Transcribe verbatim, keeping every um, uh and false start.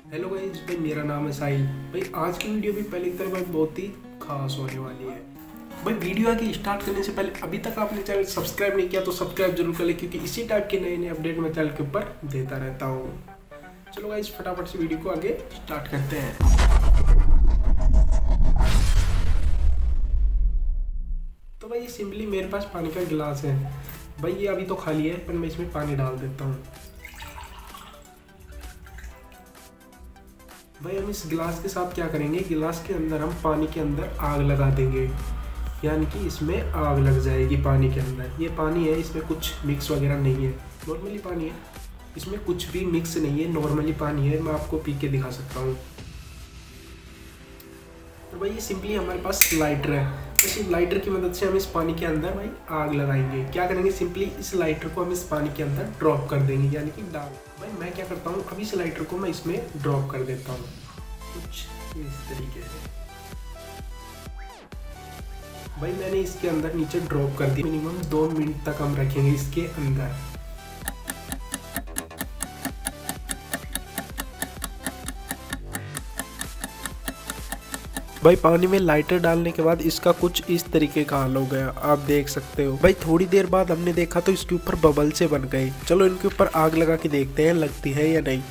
Hello guys, भाई मेरा नाम है साहिल। भाई आज की वीडियो भी पहले की तरह भाई बहुत ही खास होने वाली है। भाई वीडियो आगे स्टार्ट करने से पहले अभी तक आपने चैनल सब्सक्राइब नहीं किया तो सब्सक्राइब जरूर कर ले, क्योंकि इसी टाइप के नए नए अपडेट मैं चैनल के ऊपर देता रहता हूँ। चलो गाइस फटाफट से वीडियो को आगे स्टार्ट करते हैं। तो भाई सिंपली मेरे पास पानी का गिलास है। भाई ये अभी तो खाली है, पर मैं इसमें पानी डाल देता हूँ। भाई हम इस गिलास के साथ क्या करेंगे, गिलास के अंदर हम पानी के अंदर आग लगा देंगे, यानी कि इसमें आग लग जाएगी पानी के अंदर। ये पानी है, इसमें कुछ मिक्स वगैरह नहीं है, नॉर्मली पानी है, इसमें कुछ भी मिक्स नहीं है, नॉर्मली पानी है। मैं आपको पी के दिखा सकता हूँ। तो भाई ये सिंपली हमारे पास लाइटर है। तो इस लाइटर की मदद से हम इस पानी के अंदर भाई आग लगाएंगे। क्या करेंगे, सिंपली इस लाइटर को हम इस पानी के अंदर ड्रॉप कर देंगे, यानी कि डाल। भाई मैं क्या करता हूँ, अभी इस लाइटर को मैं इसमें ड्रॉप कर देता हूँ कुछ इस तरीके से। भाई मैंने इसके अंदर नीचे ड्रॉप कर दी। मिनिमम दो मिनट तक हम रखेंगे इसके अंदर। भाई पानी में लाइटर डालने के बाद इसका कुछ इस तरीके का हाल हो गया, आप देख सकते हो। भाई थोड़ी देर बाद हमने देखा तो इसके ऊपर बबल से बन गए। चलो इनके ऊपर आग लगा के देखते हैं लगती है या नहीं।